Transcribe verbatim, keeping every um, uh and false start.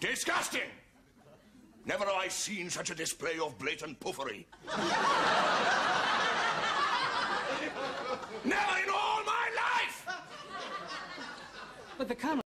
Disgusting! Never have I seen such a display of blatant puffery. Never in all my life! But the Colonel...